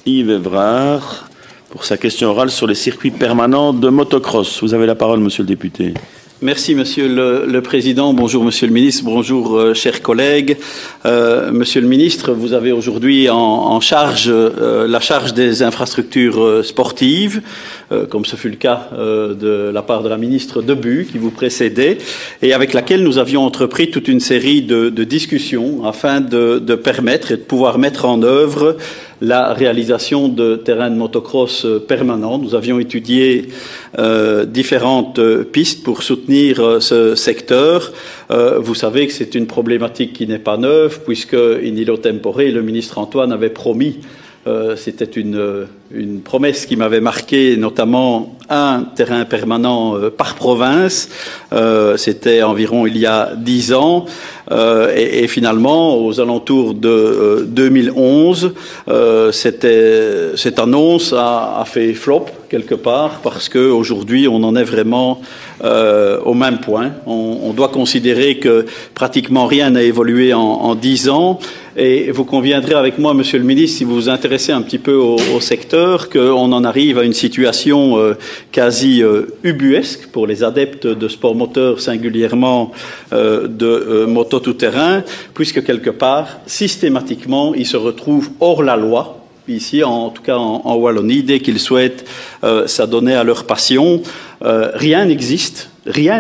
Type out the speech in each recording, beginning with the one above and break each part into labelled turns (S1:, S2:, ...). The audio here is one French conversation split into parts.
S1: Yves Evrard pour sa question orale sur les circuits permanents de motocross. Vous avez la parole, monsieur le député.
S2: Merci, Monsieur le Président. Bonjour, Monsieur le Ministre. Bonjour, chers collègues. Monsieur le Ministre, vous avez aujourd'hui en charge la charge des infrastructures sportives, comme ce fut le cas de la part de la ministre Debu qui vous précédait, et avec laquelle nous avions entrepris toute une série de discussions afin de permettre et de pouvoir mettre en œuvre la réalisation de terrains de motocross permanents. Nous avions étudié différentes pistes pour soutenir ce secteur. Vous savez que c'est une problématique qui n'est pas neuve, puisque in illo tempore, le ministre Antoine avait promis, c'était une promesse qui m'avait marqué, notamment un terrain permanent par province. C'était environ il y a 10 ans. Et finalement, aux alentours de 2011, cette annonce a fait flop quelque part, parce qu'aujourd'hui, on en est vraiment au même point. On doit considérer que pratiquement rien n'a évolué en 10 ans. Et vous conviendrez avec moi, Monsieur le Ministre, si vous vous intéressez un petit peu au secteur, qu'on en arrive à une situation quasi ubuesque pour les adeptes de sport moteur, singulièrement de moto tout-terrain, puisque quelque part, systématiquement, ils se retrouvent hors la loi, ici, en tout cas en Wallonie, dès qu'ils souhaitent s'adonner à leur passion. Rien n'existe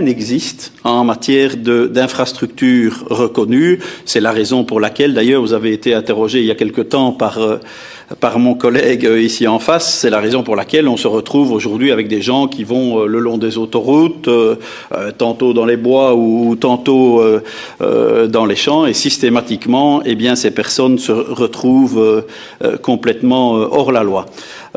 S2: en matière d'infrastructures reconnues. C'est la raison pour laquelle, d'ailleurs, vous avez été interrogé il y a quelque temps par mon collègue ici en face. C'est la raison pour laquelle on se retrouve aujourd'hui avec des gens qui vont le long des autoroutes, tantôt dans les bois ou tantôt dans les champs, et systématiquement, eh bien, ces personnes se retrouvent complètement hors la loi.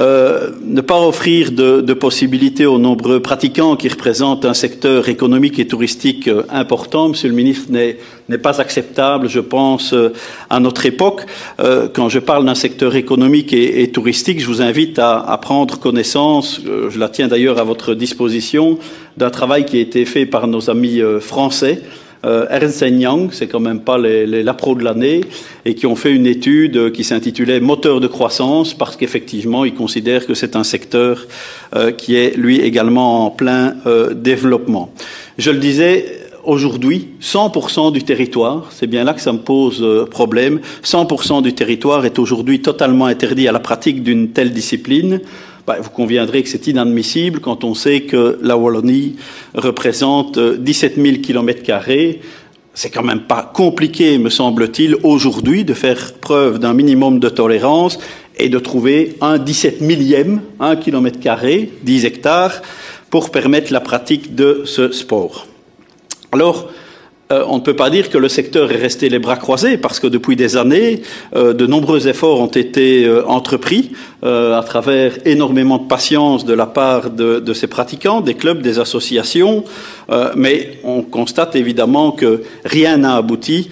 S2: Ne pas offrir de possibilités aux nombreux pratiquants qui représentent un secteur économique et touristique important, Monsieur le Ministre, n'est pas acceptable, je pense, à notre époque. Quand je parle d'un secteur économique et touristique, je vous invite à prendre connaissance, je la tiens d'ailleurs à votre disposition, d'un travail qui a été fait par nos amis français, Ernst & Young, c'est quand même pas la pro de l'année, et qui ont fait une étude qui s'intitulait Moteur de croissance, parce qu'effectivement, ils considèrent que c'est un secteur qui est, lui, également en plein développement. Je le disais, aujourd'hui, 100% du territoire, c'est bien là que ça me pose problème, 100% du territoire est aujourd'hui totalement interdit à la pratique d'une telle discipline. Vous conviendrez que c'est inadmissible quand on sait que la Wallonie représente 17 000 km². C'est quand même pas compliqué, me semble-t-il, aujourd'hui, de faire preuve d'un minimum de tolérance et de trouver un 17 millième, 1 km², 10 hectares, pour permettre la pratique de ce sport. Alors, on ne peut pas dire que le secteur est resté les bras croisés, parce que depuis des années, de nombreux efforts ont été entrepris à travers énormément de patience de la part de ces pratiquants, des clubs, des associations, mais on constate évidemment que rien n'a abouti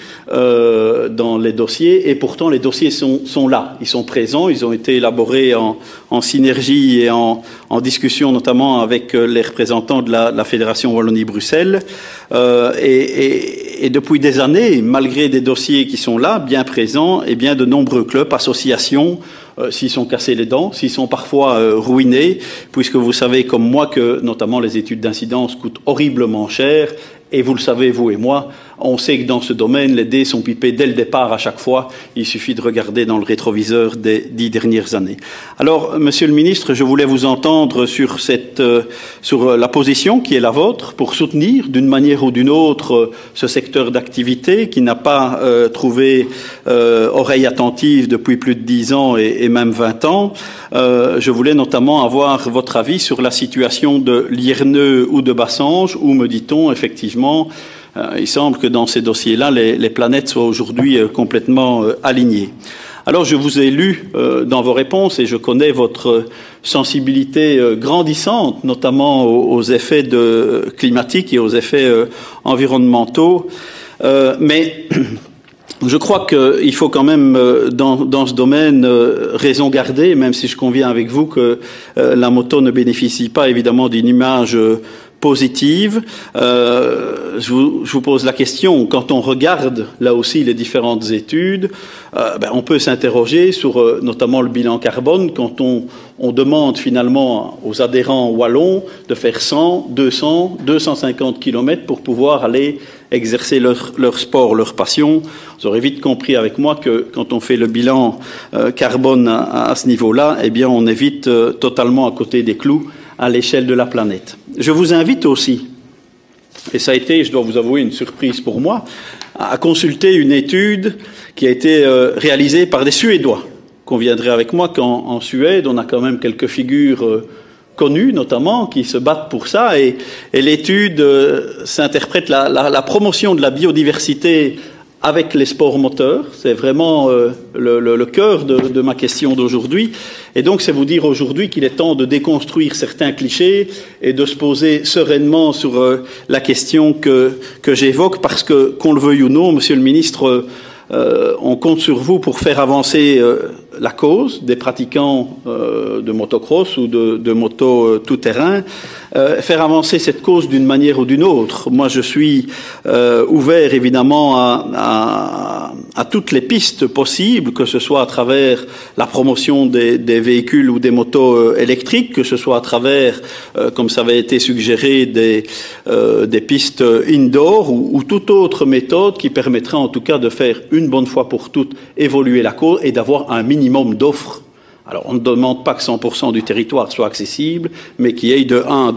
S2: dans les dossiers, et pourtant les dossiers sont là, ils sont présents, ils ont été élaborés en synergie et en discussion notamment avec les représentants de la Fédération Wallonie-Bruxelles, et depuis des années, malgré des dossiers qui sont là, bien présents, et bien de nombreux clubs, associations, s'ils sont cassés les dents, s'ils sont parfois ruinés, puisque vous savez comme moi que notamment les études d'incidence coûtent horriblement cher, et vous le savez, vous et moi, on sait que dans ce domaine, les dés sont pipés dès le départ à chaque fois. Il suffit de regarder dans le rétroviseur des 10 dernières années. Alors, Monsieur le Ministre, je voulais vous entendre sur la position qui est la vôtre pour soutenir d'une manière ou d'une autre ce secteur d'activité qui n'a pas trouvé oreille attentive depuis plus de 10 ans et même 20 ans. Je voulais notamment avoir votre avis sur la situation de Lierneux ou de Bassange, où, me dit-on, effectivement, il semble que dans ces dossiers-là, les planètes soient aujourd'hui complètement alignées. Alors, je vous ai lu dans vos réponses, et je connais votre sensibilité grandissante, notamment aux effets climatiques et aux effets environnementaux, mais je crois qu'il faut quand même, dans ce domaine, raison garder, même si je conviens avec vous que la moto ne bénéficie pas évidemment d'une image positive. Je vous pose la question, quand on regarde là aussi les différentes études, on peut s'interroger sur notamment le bilan carbone quand on demande finalement aux adhérents wallons de faire 100, 200, 250 km pour pouvoir aller exercer leur sport, leur passion. Vous aurez vite compris avec moi que quand on fait le bilan carbone à ce niveau-là, eh bien on est vite totalement à côté des clous à l'échelle de la planète. Je vous invite aussi, et ça a été, je dois vous avouer, une surprise pour moi, à consulter une étude qui a été réalisée par des Suédois. Conviendrez avec moi qu'en Suède, on a quand même quelques figures connues, notamment, qui se battent pour ça, et l'étude s'interprète la promotion de la biodiversité avec les sports moteurs. C'est vraiment le cœur de ma question d'aujourd'hui. Et donc, c'est vous dire aujourd'hui qu'il est temps de déconstruire certains clichés et de se poser sereinement sur la question que j'évoque, parce que, qu'on le veuille ou non, Monsieur le Ministre, on compte sur vous pour faire avancer la cause des pratiquants de motocross ou de moto tout-terrain, faire avancer cette cause d'une manière ou d'une autre. Moi, je suis ouvert évidemment à toutes les pistes possibles, que ce soit à travers la promotion des véhicules ou des motos électriques, que ce soit à travers, comme ça avait été suggéré, des pistes indoor ou toute autre méthode qui permettrait en tout cas de faire une bonne fois pour toutes évoluer la cause et d'avoir un minimum d'offres. Alors, on ne demande pas que 100% du territoire soit accessible, mais qu'il y ait de 1 à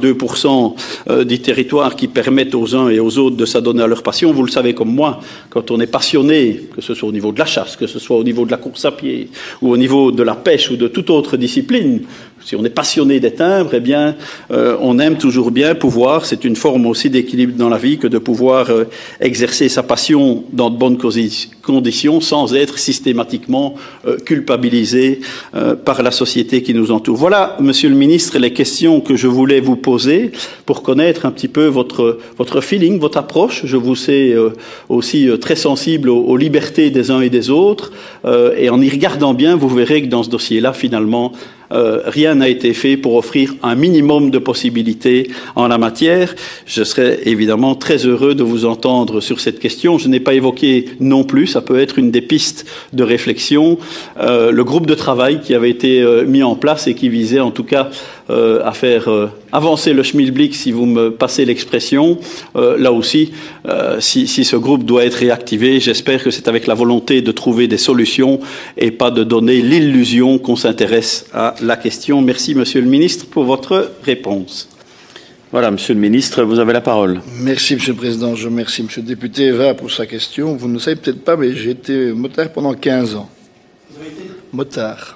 S2: 2% du territoire qui permettent aux uns et aux autres de s'adonner à leur passion. Vous le savez comme moi, quand on est passionné, que ce soit au niveau de la chasse, que ce soit au niveau de la course à pied, ou au niveau de la pêche ou de toute autre discipline, si on est passionné des timbres, eh bien, on aime toujours bien pouvoir, c'est une forme aussi d'équilibre dans la vie, que de pouvoir exercer sa passion dans de bonnes conditions sans être systématiquement culpabilisé par la société qui nous entoure. Voilà, Monsieur le Ministre, les questions que je voulais vous poser pour connaître un petit peu votre feeling, votre approche. Je vous sais aussi très sensible aux libertés des uns et des autres. Et en y regardant bien, vous verrez que dans ce dossier-là, finalement, rien n'a été fait pour offrir un minimum de possibilités en la matière. Je serais évidemment très heureux de vous entendre sur cette question. Je n'ai pas évoqué non plus, ça peut être une des pistes de réflexion, le groupe de travail qui avait été mis en place et qui visait en tout cas à faire avancer le schmilblick, si vous me passez l'expression. Là aussi, si ce groupe doit être réactivé, j'espère que c'est avec la volonté de trouver des solutions et pas de donner l'illusion qu'on s'intéresse à la question. Merci, Monsieur le Ministre, pour votre réponse.
S1: Voilà, Monsieur le Ministre, vous avez la parole.
S3: Merci, Monsieur le Président. Je remercie Monsieur le député Eva pour sa question. Vous ne le savez peut-être pas, mais j'ai été motard pendant 15 ans. Vous avez été motard.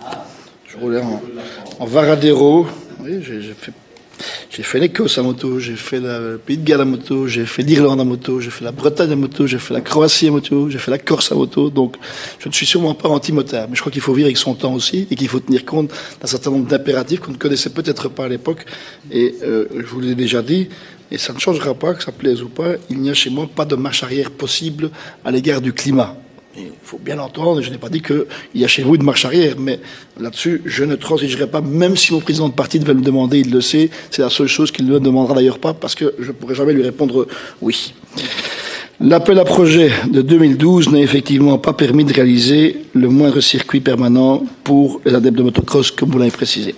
S3: Je roulais en Varadero. Oui, j'ai fait l'Écosse à moto, j'ai fait le Pays de Galles à moto, j'ai fait l'Irlande à moto, j'ai fait la Bretagne à moto, j'ai fait la Croatie à moto, j'ai fait la Corse à moto. Donc, je ne suis sûrement pas anti-motard. Mais je crois qu'il faut vivre avec son temps aussi et qu'il faut tenir compte d'un certain nombre d'impératifs qu'on ne connaissait peut-être pas à l'époque. Et je vous l'ai déjà dit, et ça ne changera pas, que ça plaise ou pas, il n'y a chez moi pas de marche arrière possible à l'égard du climat. Il faut bien l'entendre, je n'ai pas dit qu'il y a chez vous une marche arrière, mais là-dessus, je ne transigerai pas, même si mon président de parti devait me demander, il le sait, c'est la seule chose qu'il ne me demandera d'ailleurs pas, parce que je ne pourrai jamais lui répondre oui. L'appel à projet de 2012 n'a effectivement pas permis de réaliser le moindre circuit permanent pour les adeptes de motocross, comme vous l'avez précisé.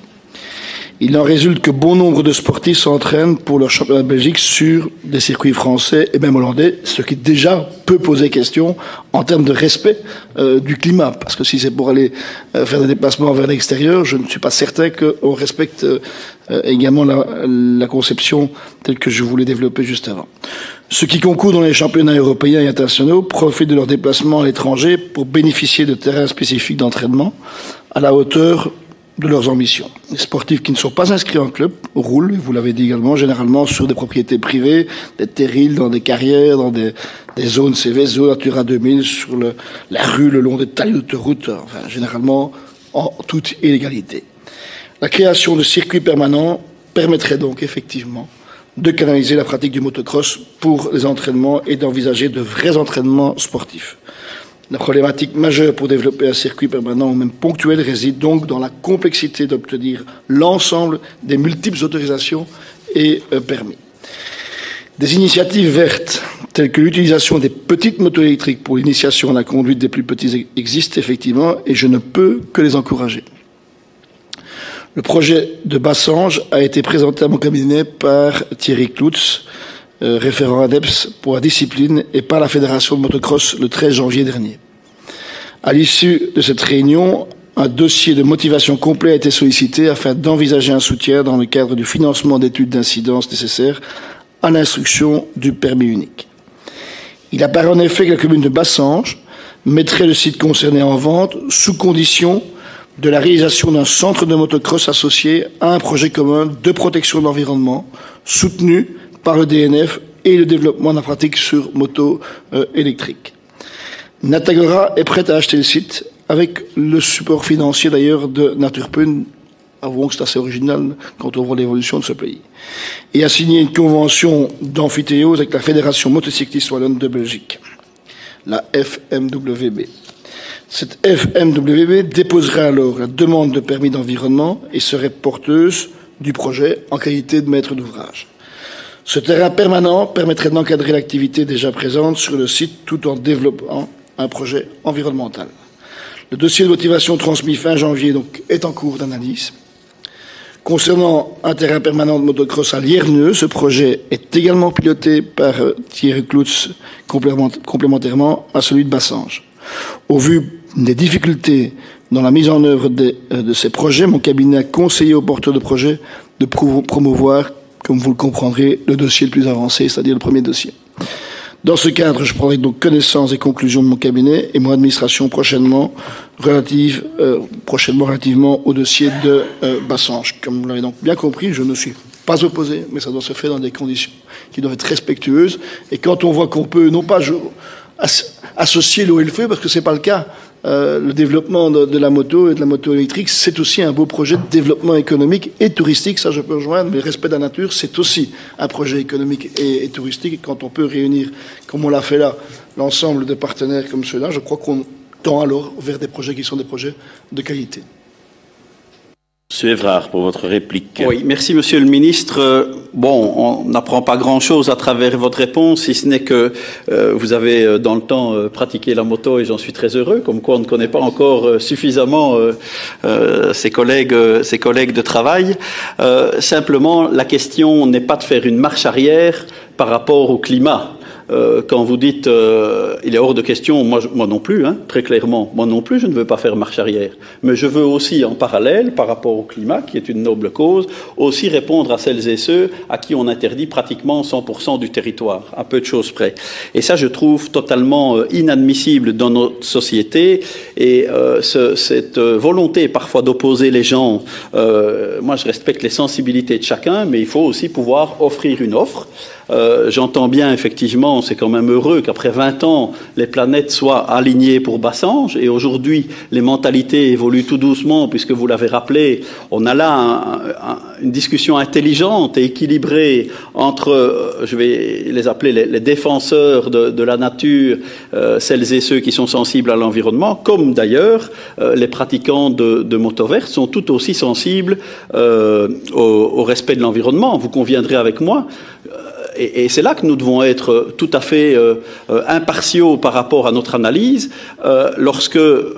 S3: Il en résulte que bon nombre de sportifs s'entraînent pour leur championnat de Belgique sur des circuits français et même hollandais, ce qui déjà peut poser question en termes de respect du climat. Parce que si c'est pour aller faire des déplacements vers l'extérieur, je ne suis pas certain qu'on respecte également la conception telle que je voulais développer juste avant. Ceux qui concourent dans les championnats européens et internationaux profitent de leurs déplacements à l'étranger pour bénéficier de terrains spécifiques d'entraînement à la hauteur de leurs ambitions. Les sportifs qui ne sont pas inscrits en club roulent, vous l'avez dit également, généralement sur des propriétés privées, des terrils, dans des carrières, dans des zones CV, zones Natura 2000, sur la rue, le long des tailles d'autoroute, enfin, généralement en toute illégalité. La création de circuits permanents permettrait donc effectivement de canaliser la pratique du motocross pour les entraînements et d'envisager de vrais entraînements sportifs. La problématique majeure pour développer un circuit permanent ou même ponctuel réside donc dans la complexité d'obtenir l'ensemble des multiples autorisations et permis. Des initiatives vertes, telles que l'utilisation des petites motos électriques pour l'initiation à la conduite des plus petits existent effectivement, et je ne peux que les encourager. Le projet de Bassange a été présenté à mon cabinet par Thierry Cloutz, référent ADEPS pour la discipline, et par la Fédération de motocross le 13 janvier dernier. À l'issue de cette réunion, un dossier de motivation complet a été sollicité afin d'envisager un soutien dans le cadre du financement d'études d'incidence nécessaires à l'instruction du permis unique. Il apparaît en effet que la commune de Bassange mettrait le site concerné en vente sous condition de la réalisation d'un centre de motocross associé à un projet commun de protection de l'environnement soutenu par le DNF et le développement de la pratique sur moto électrique. Natagora est prête à acheter le site avec le support financier d'ailleurs de Naturpun. Avouons que c'est assez original quand on voit l'évolution de ce pays. Et a signé une convention d'amphithéose avec la Fédération motocycliste wallonne de Belgique, la FMWB. Cette FMWB déposerait alors la demande de permis d'environnement et serait porteuse du projet en qualité de maître d'ouvrage. Ce terrain permanent permettrait d'encadrer l'activité déjà présente sur le site tout en développant un projet environnemental. Le dossier de motivation transmis fin janvier donc est en cours d'analyse. Concernant un terrain permanent de motocross à Lierneux, ce projet est également piloté par Thierry Cloutz complémentairement à celui de Bassange. Au vu des difficultés dans la mise en œuvre de ces projets, mon cabinet a conseillé aux porteurs de projets de promouvoir, comme vous le comprendrez, le dossier le plus avancé, c'est-à-dire le premier dossier. Dans ce cadre, je prendrai donc connaissance des conclusions de mon cabinet et mon administration prochainement relativement au dossier de Bassange. Comme vous l'avez donc bien compris, je ne suis pas opposé, mais ça doit se faire dans des conditions qui doivent être respectueuses. Et quand on voit qu'on peut, non pas associer l'eau et le feu, parce que c'est pas le cas, le développement de la moto et de la moto électrique, c'est aussi un beau projet de développement économique et touristique, ça je peux rejoindre, mais le respect de la nature, c'est aussi un projet économique et touristique. Et quand on peut réunir, comme on l'a fait là, l'ensemble de partenaires comme ceux-là, je crois qu'on tend alors vers des projets qui sont des projets de qualité.
S1: Monsieur Évrard, pour votre réplique.
S2: Oui, merci Monsieur le Ministre. Bon, on n'apprend pas grand-chose à travers votre réponse, si ce n'est que vous avez dans le temps pratiqué la moto et j'en suis très heureux, comme quoi on ne connaît pas encore suffisamment ses collègues de travail. Simplement, la question n'est pas de faire une marche arrière par rapport au climat. Quand vous dites il est hors de question, moi non plus, hein, très clairement, moi non plus, je ne veux pas faire marche arrière. Mais je veux aussi, en parallèle, par rapport au climat, qui est une noble cause, aussi répondre à celles et ceux à qui on interdit pratiquement 100% du territoire, à peu de choses près. Et ça, je trouve totalement inadmissible dans notre société. Et cette volonté parfois d'opposer les gens, moi je respecte les sensibilités de chacun, mais il faut aussi pouvoir offrir une offre. J'entends bien, effectivement, c'est quand même heureux qu'après 20 ans, les planètes soient alignées pour Bassange. Et aujourd'hui, les mentalités évoluent tout doucement, puisque vous l'avez rappelé, on a là une discussion intelligente et équilibrée entre, je vais les appeler les défenseurs de la nature, celles et ceux qui sont sensibles à l'environnement, comme d'ailleurs les pratiquants de moto verte sont tout aussi sensibles au respect de l'environnement. Vous conviendrez avec moi. Et c'est là que nous devons être tout à fait impartiaux par rapport à notre analyse. Lorsque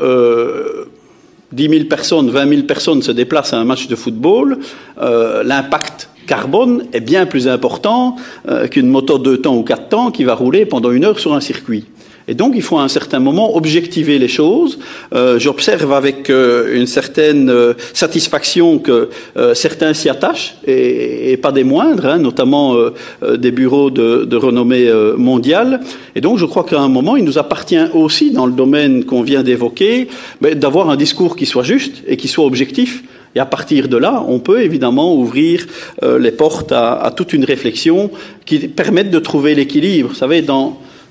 S2: 10 000 personnes, 20 000 personnes se déplacent à un match de football, l'impact carbone est bien plus important qu'une moto 2 temps ou 4 temps qui va rouler pendant 1 heure sur un circuit. Et donc, il faut à un certain moment objectiver les choses. J'observe avec une certaine satisfaction que certains s'y attachent, et pas des moindres, hein, notamment des bureaux de renommée mondiale. Et donc, je crois qu'à un moment, il nous appartient aussi, dans le domaine qu'on vient d'évoquer, d'avoir un discours qui soit juste et qui soit objectif. Et à partir de là, on peut évidemment ouvrir les portes à toute une réflexion qui permette de trouver l'équilibre. Vous savez, dans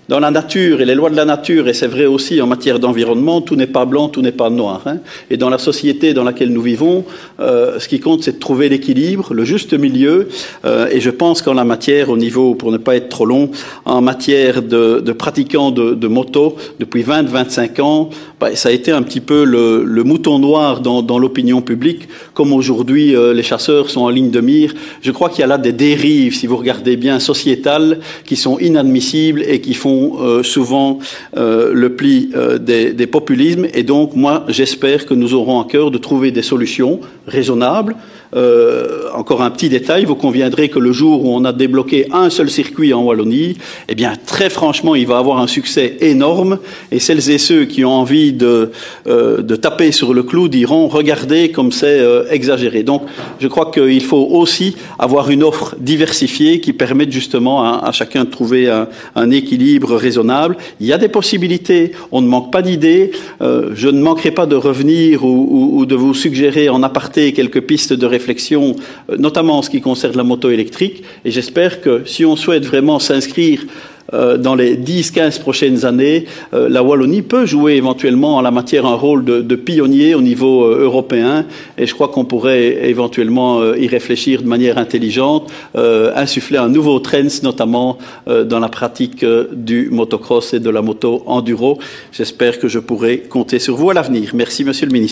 S2: Dans la nature et les lois de la nature, et c'est vrai aussi en matière d'environnement, tout n'est pas blanc, tout n'est pas noir. Hein. Et dans la société dans laquelle nous vivons, ce qui compte, c'est de trouver l'équilibre, le juste milieu. Et je pense qu'en la matière, au niveau, pour ne pas être trop long, en matière de pratiquants de moto, depuis 20-25 ans, ça a été un petit peu le mouton noir dans l'opinion publique. Comme aujourd'hui, les chasseurs sont en ligne de mire. Je crois qu'il y a là des dérives, si vous regardez bien, sociétales, qui sont inadmissibles et qui font souvent le pli des populismes. Et donc, moi, j'espère que nous aurons à cœur de trouver des solutions raisonnables. Encore un petit détail, vous conviendrez que le jour où on a débloqué un seul circuit en Wallonie, eh bien, très franchement, il va avoir un succès énorme. Et celles et ceux qui ont envie de taper sur le clou diront, regardez comme c'est exagéré. Donc, je crois qu'il faut aussi avoir une offre diversifiée qui permette justement à chacun de trouver un équilibre raisonnable. Il y a des possibilités, on ne manque pas d'idées. Je ne manquerai pas de revenir ou de vous suggérer en aparté quelques pistes de réflexion, notamment en ce qui concerne la moto électrique. Et j'espère que si on souhaite vraiment s'inscrire dans les 10-15 prochaines années, la Wallonie peut jouer éventuellement en la matière un rôle de pionnier au niveau européen, et je crois qu'on pourrait éventuellement y réfléchir de manière intelligente, insuffler un nouveau trend, notamment dans la pratique du motocross et de la moto enduro. J'espère que je pourrai compter sur vous à l'avenir. Merci, Monsieur le Ministre.